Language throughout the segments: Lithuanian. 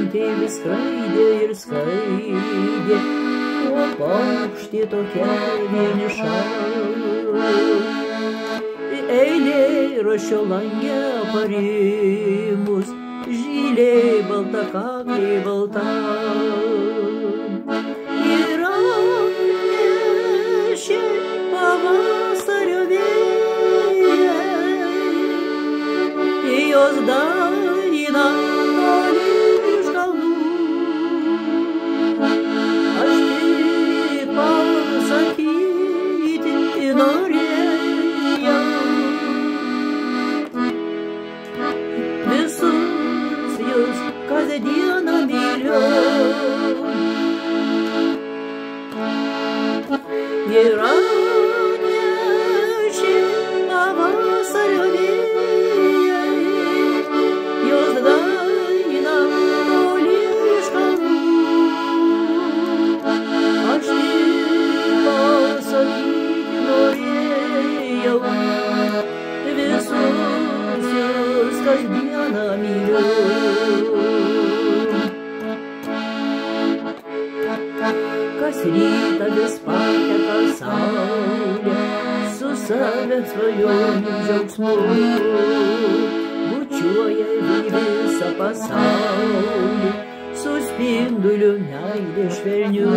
vis skraidė ir skaidė, o paukštė tokia vieniša. Eilėraščio lange parimus, žylė balta kaklė balta. Ir atnešė pavasario vėjai, jos dainą toli iš kalnų. Aš tik pasakyti norėjau, visus jūs kasdieną myliu. Ir atnešė pavasario vėjai, jos dainą toli iš kalnų. Aš tik pasakyti norėjau, visus jūs kasdieną myliu. Kas rytą vis pateka saulė, su save svajonių džiaugsmu, bučiuoja visą pasaulį, su spinduliu meilės švelniu.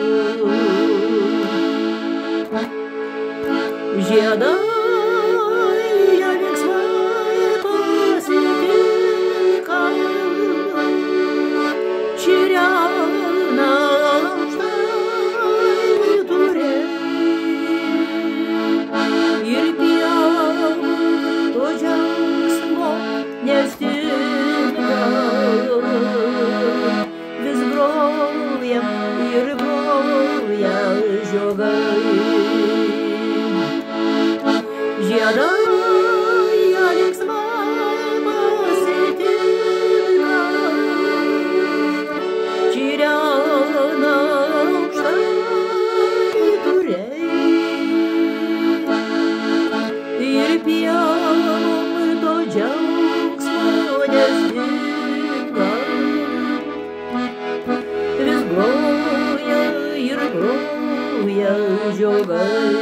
Žiedai ją linksmai pasitinka, čirena aukštai vyturiai, ir pievų to džiaugsmo nestinga. Vis groja ir groja žiogai, žiedai ją linksmai pasitinka, čirena aukštai vyturiai, ir pievų to džiaugsmo nestinga. Vis groja ir groja žiogai.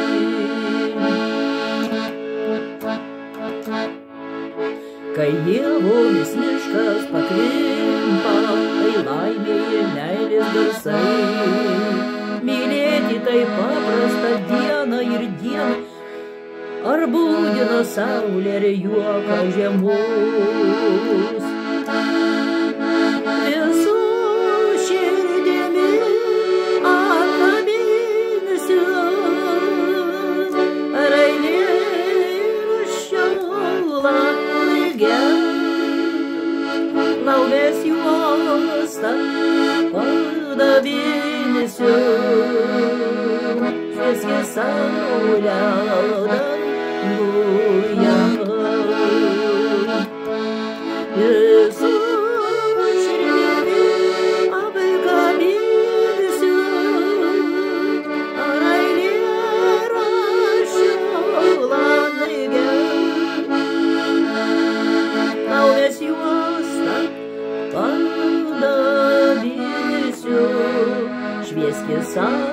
Kai ievomis miškas pakvimpa, tai laimė ir meilės garsai. Mylėti tai paprasta diena ir diena, ar būdina saulė ir juoka žiemos. Visų širdimi apkabinsiu, ar eilėraščio lange laumės juostą padabinsiu, švieski saulė danguje. Visų širdimi apkabinsiu, ar eilėraščio lange laumės juostą padabinsiu, švieski saulė